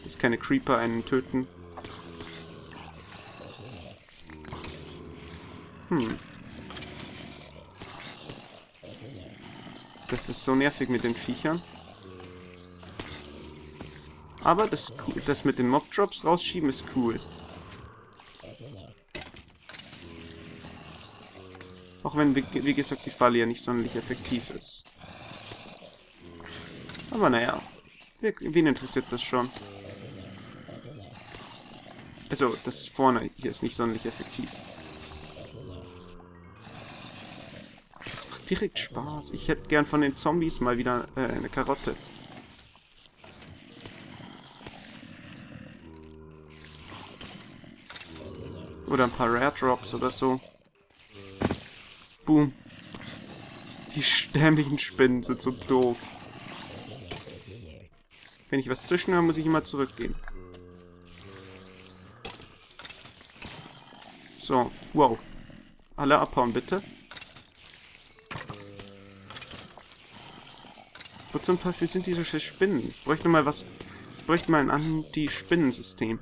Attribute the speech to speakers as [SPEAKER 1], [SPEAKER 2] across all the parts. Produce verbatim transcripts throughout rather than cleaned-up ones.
[SPEAKER 1] dass keine Creeper einen töten. Hm. Das ist so nervig mit den Viechern. Aber das, das mit den Mob-Drops rausschieben ist cool. Auch wenn, wie gesagt, die Falle ja nicht sonderlich effektiv ist. Aber naja, wen interessiert das schon? Also, das vorne hier ist nicht sonderlich effektiv. Das macht direkt Spaß. Ich hätte gern von den Zombies mal wieder äh, eine Karotte. Oder ein paar Rare Drops oder so. Boom. Die dämlichen Spinnen sind so doof. Wenn ich was zischen höre, muss ich immer zurückgehen. So, wow. Alle abhauen, bitte. Wo zum Teufel sind diese Spinnen? Ich bräuchte mal was... Ich bräuchte mal ein Anti-Spinnensystem.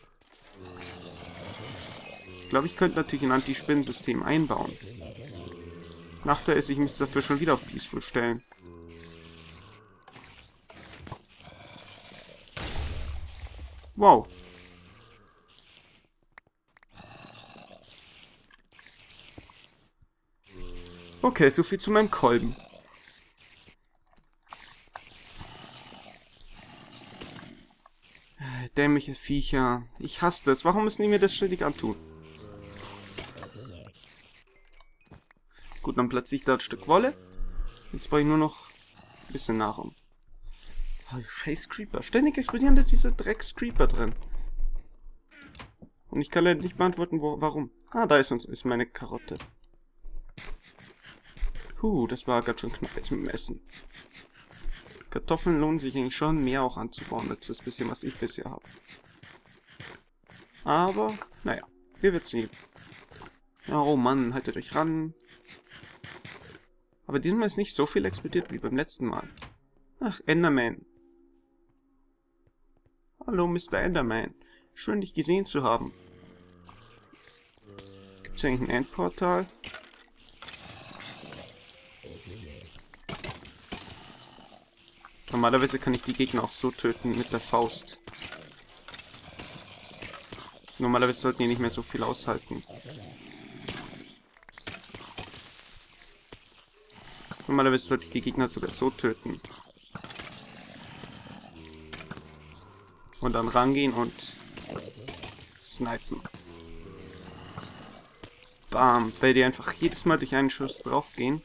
[SPEAKER 1] Ich glaube, ich könnte natürlich ein Anti-Spinnensystem einbauen. Nachteil ist, ich müsste dafür schon wieder auf Peaceful stellen. Wow. Okay, so viel zu meinem Kolben. Dämliche Viecher. Ich hasse das. Warum müssen die mir das ständig antun? Gut, dann platziere ich da ein Stück Wolle. Jetzt brauche ich nur noch ein bisschen Nahrung. Oh, scheiß Creeper. Ständig explodieren da diese Drecks-Creeper drin. Und ich kann leider nicht beantworten, wo, warum. Ah, da ist uns ist meine Karotte. Puh, das war ganz schön knapp jetzt mit dem Essen. Kartoffeln lohnen sich eigentlich schon mehr auch anzubauen, als das bisschen, was ich bisher habe. Aber, naja, wir werden sehen. Ja, oh Mann, haltet euch ran. Aber diesmal ist nicht so viel explodiert wie beim letzten Mal. Ach, Enderman. Hallo, Mister Enderman. Schön, dich gesehen zu haben. Gibt es eigentlich ein Endportal? Normalerweise kann ich die Gegner auch so töten mit der Faust. Normalerweise sollten die nicht mehr so viel aushalten. Normalerweise sollte ich die Gegner sogar so töten. Und dann rangehen und snipen. Bam, weil die einfach jedes Mal durch einen Schuss draufgehen.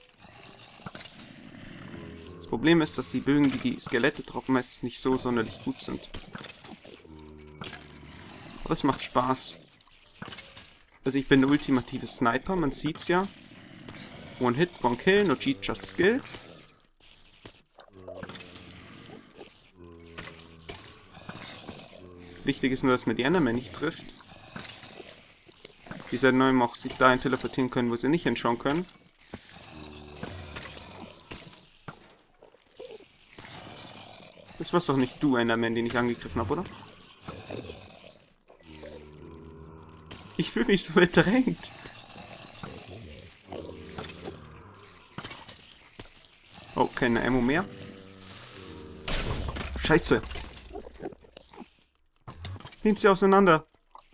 [SPEAKER 1] Das Problem ist, dass die Bögen, die die Skelette droppen, meistens nicht so sonderlich gut sind. Aber es macht Spaß. Also ich bin der ultimative Sniper, man sieht's ja. One hit, one kill, no cheat, just skill. Wichtig ist nur, dass man die Endermen nicht trifft. Die sollten neu auch sich dahin teleportieren können, wo sie nicht hinschauen können. Das war's doch nicht du, Enderman, den ich angegriffen habe, oder? Ich fühle mich so bedrängt. Oh, keine Ammo mehr. Scheiße. Nehmt sie auseinander.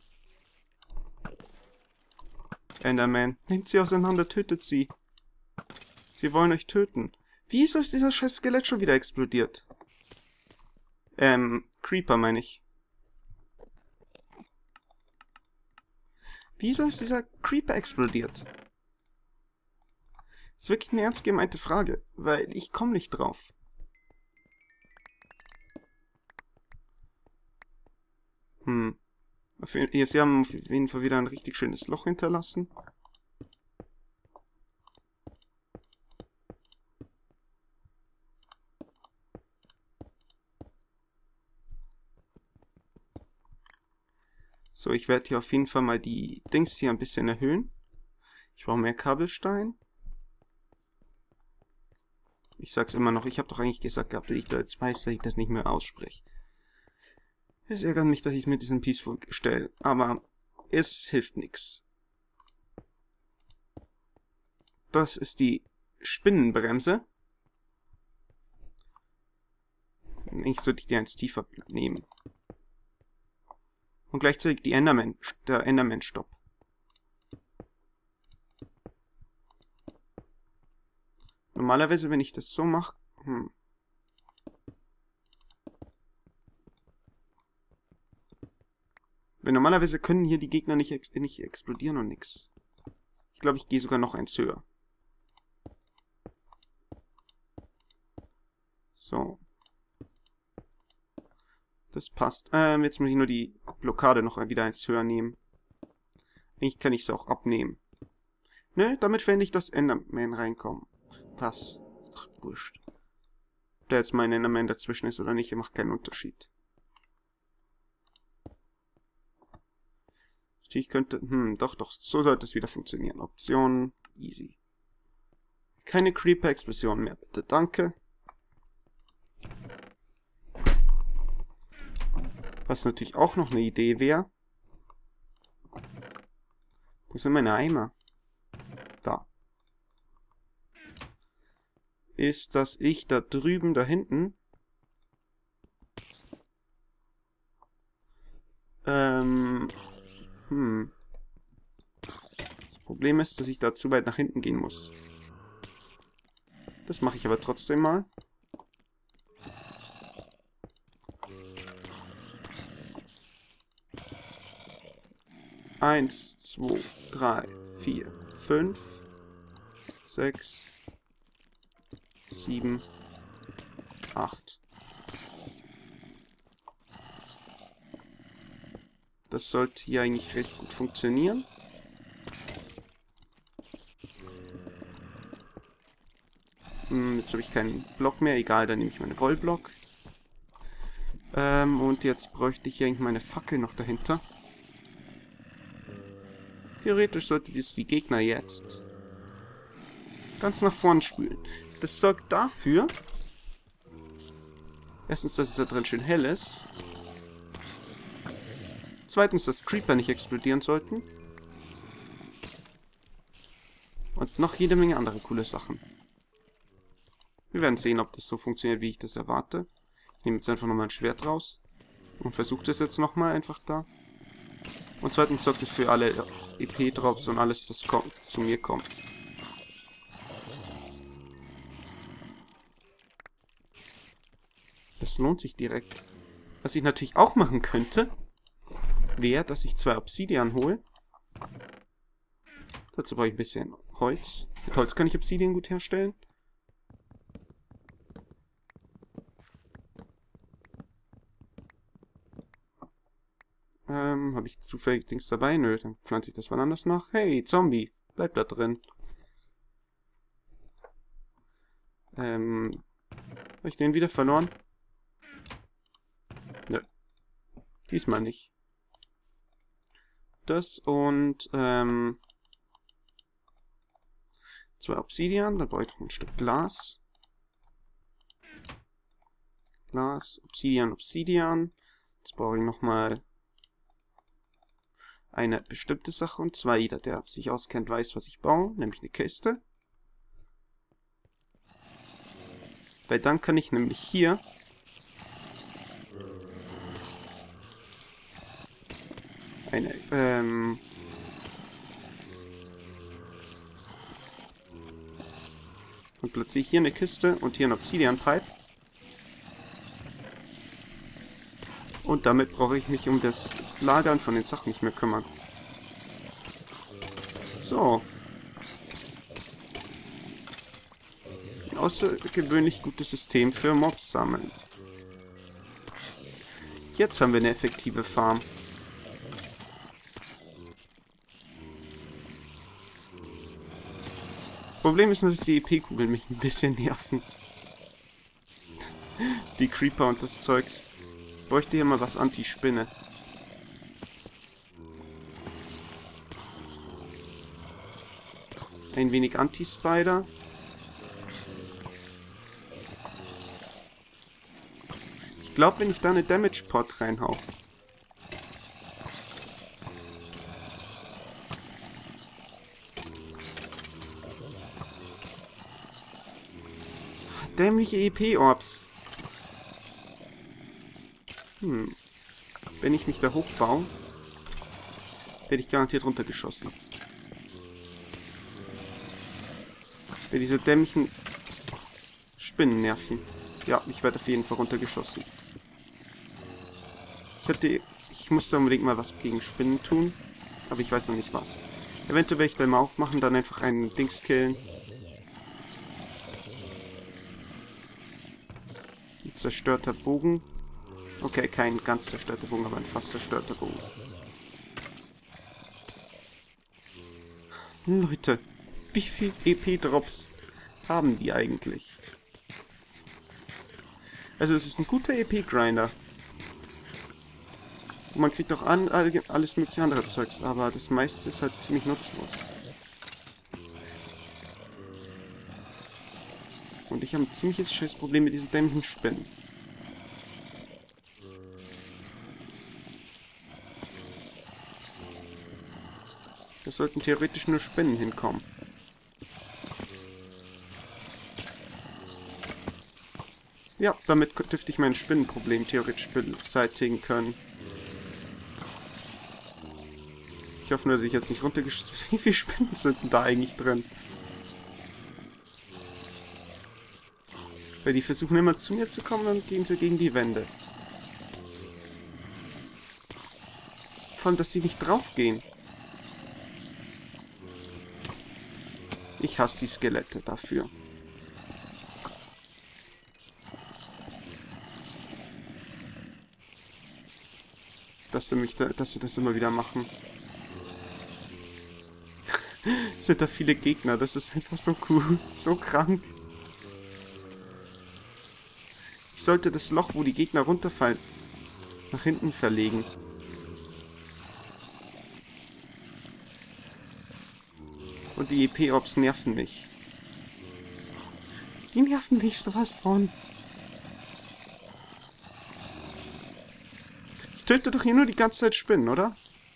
[SPEAKER 1] Enderman, nehmt sie auseinander, tötet sie. Sie wollen euch töten. Wieso ist dieser scheiß Skelett schon wieder explodiert? Ähm, Creeper meine ich. Wieso ist dieser Creeper explodiert? Das ist wirklich eine ernst gemeinte Frage, weil ich komme nicht drauf. Hm. Hier, sie haben auf jeden Fall wieder ein richtig schönes Loch hinterlassen. So, ich werde hier auf jeden Fall mal die Dings hier ein bisschen erhöhen. Ich brauche mehr Kabelstein. Ich sag's immer noch, ich habe doch eigentlich gesagt gehabt, dass ich da jetzt weiß, dass ich das nicht mehr ausspreche. Es ärgert mich, dass ich mit diesem Peaceful stelle, aber es hilft nichts. Das ist die Spinnenbremse. Eigentlich sollte ich die eins tiefer nehmen. Und gleichzeitig die Enderman, der Enderman-Stopp. Normalerweise, wenn ich das so mache... Hm. Weil normalerweise können hier die Gegner nicht, ex nicht explodieren und nix. Ich glaube, ich gehe sogar noch eins höher. So. Das passt. Ähm, jetzt muss ich nur die Blockade noch wieder eins höher nehmen. Eigentlich kann ich es auch abnehmen. Nö, damit fände ich, dass Enderman reinkommen. Pass. Ist doch wurscht. Ob da jetzt mein Enderman dazwischen ist oder nicht, macht keinen Unterschied. Ich könnte... Hm, doch, doch. So sollte es wieder funktionieren. Optionen. Easy. Keine Creeper-Explosion mehr, bitte. Danke. Was natürlich auch noch eine Idee wäre. Wo sind meine Eimer? Da. Ist, dass ich da drüben, da hinten... Ähm... Hm. Das Problem ist, dass ich da zu weit nach hinten gehen muss. Das mache ich aber trotzdem mal. Eins, zwei, drei, vier, fünf, sechs, sieben, acht. Das sollte hier eigentlich recht gut funktionieren. Hm, jetzt habe ich keinen Block mehr. Egal, dann nehme ich meinen Wollblock. Ähm, und jetzt bräuchte ich eigentlich meine Fackel noch dahinter. Theoretisch sollte das die Gegner jetzt ganz nach vorn spülen. Das sorgt dafür, erstens, dass es da drin schön hell ist. Zweitens, dass Creeper nicht explodieren sollten. Und noch jede Menge andere coole Sachen. Wir werden sehen, ob das so funktioniert, wie ich das erwarte. Ich nehme jetzt einfach nochmal ein Schwert raus. Und versuche das jetzt nochmal einfach da. Und zweitens sorgt es für alle E P-Drops und alles, das kommt, zu mir kommt. Das lohnt sich direkt. Was ich natürlich auch machen könnte, wäre, dass ich zwei Obsidian hole. Dazu brauche ich ein bisschen Holz. Mit Holz kann ich Obsidian gut herstellen. Ähm, habe ich zufällig Dings dabei? Nö, dann pflanze ich das mal anders nach. Hey, Zombie, bleib da drin. Ähm, habe ich den wieder verloren? Nö. Diesmal nicht. Das und, ähm, zwei Obsidian, dann brauche ich noch ein Stück Glas. Glas, Obsidian, Obsidian. Jetzt brauche ich nochmal eine bestimmte Sache, und zwar jeder, der sich auskennt, weiß, was ich baue, nämlich eine Kiste. Weil dann kann ich nämlich hier eine, ähm, und platziere hier eine Kiste und hier ein Obsidian Pipe. Und damit brauche ich mich um das Lagern von den Sachen nicht mehr kümmern. So. Ein außergewöhnlich gutes System für Mobs sammeln. Jetzt haben wir eine effektive Farm. Das Problem ist nur, dass die E P-Kugeln mich ein bisschen nerven. Die Creeper und das Zeugs. Ich bräuchte hier mal was Anti-Spinne. Ein wenig Ich glaube, wenn ich da eine Damage Pot reinhau. Dämliche E P-Orbs. Hm. Wenn ich mich da hochbaue, werde ich garantiert runtergeschossen. Weil diese dämlichen Spinnen nerven. Ja, ich werde auf jeden Fall runtergeschossen. Ich hatte... Ich musste unbedingt mal was gegen Spinnen tun. Aber ich weiß noch nicht was. Eventuell werde ich da mal aufmachen, dann einfach einen Dings killen. Ein zerstörter Bogen. Okay, kein ganz zerstörter Bogen, aber ein fast zerstörter Bogen. Leute, wie viel E P-Drops haben die eigentlich? Also es ist ein guter E P-Grinder. Und man kriegt auch an, alles mögliche andere Zeugs, aber das meiste ist halt ziemlich nutzlos. Und ich habe ein ziemliches Scheißproblem mit diesen dämlichen Spinnen. Da sollten theoretisch nur Spinnen hinkommen. Ja, damit dürfte ich mein Spinnenproblem theoretisch beseitigen können. Ich hoffe nur, dass ich jetzt nicht runtergeschossen bin. Wie viele Spinnen sind denn da eigentlich drin? Weil die versuchen immer zu mir zu kommen, dann gehen sie gegen die Wände. Vor allem, dass sie nicht draufgehen. Ich hasse die Skelette dafür. Dass sie, mich da, dass sie das immer wieder machen. Es sind da viele Gegner, das ist einfach so cool. So krank. Ich sollte das Loch, wo die Gegner runterfallen, nach hinten verlegen. Und die E P-Orbs nerven mich. Die nerven mich sowas von. Ich töte doch hier nur die ganze Zeit Spinnen, oder?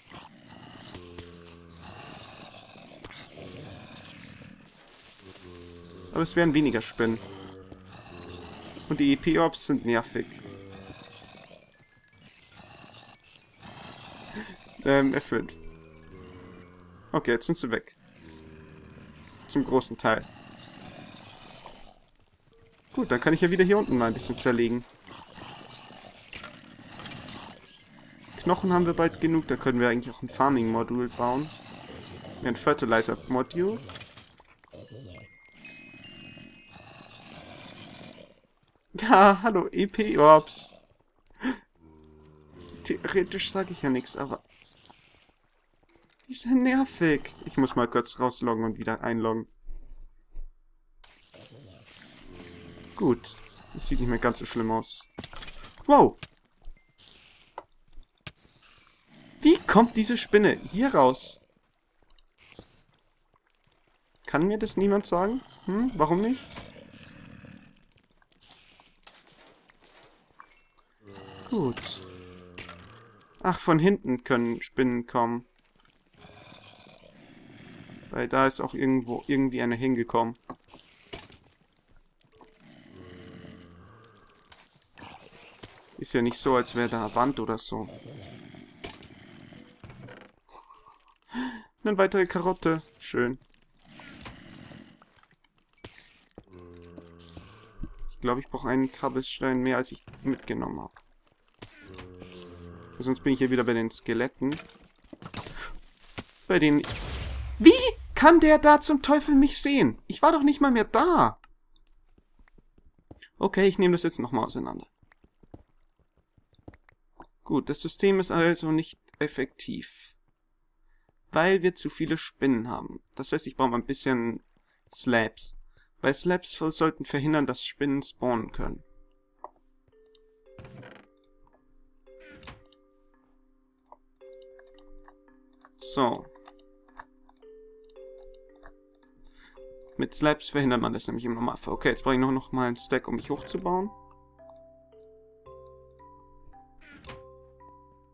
[SPEAKER 1] Aber es wären weniger Spinnen. Und die E P-Orbs sind nervig. Ähm, erfüllt. Okay, jetzt sind sie weg. Zum großen Teil. Gut, dann kann ich ja wieder hier unten mal ein bisschen zerlegen. Knochen haben wir bald genug, da können wir eigentlich auch ein Farming-Modul bauen. Ein Fertilizer-Modul. Ja, hallo, E P-Orbs. Theoretisch sage ich ja nichts, aber... Die sind nervig. Ich muss mal kurz rausloggen und wieder einloggen. Gut. Das sieht nicht mehr ganz so schlimm aus. Wow. Wie kommt diese Spinne hier raus? Kann mir das niemand sagen? Hm, warum nicht? Gut. Ach, von hinten können Spinnen kommen. Weil da ist auch irgendwo irgendwie eine hingekommen. Ist ja nicht so, als wäre da eine Wand oder so. Eine weitere Karotte. Schön. Ich glaube, ich brauche einen Kabelstein mehr, als ich mitgenommen habe. Sonst bin ich hier wieder bei den Skeletten. Bei den... Wie kann der da zum Teufel mich sehen? Ich war doch nicht mal mehr da. Okay, ich nehme das jetzt nochmal auseinander. Gut, das System ist also nicht effektiv. Weil wir zu viele Spinnen haben. Das heißt, ich brauche mal ein bisschen Slabs. Weil Slabs sollten verhindern, dass Spinnen spawnen können. So. Mit Slabs verhindert man das nämlich im Normalfall. Okay, jetzt brauche ich noch, noch mal einen Stack, um mich hochzubauen.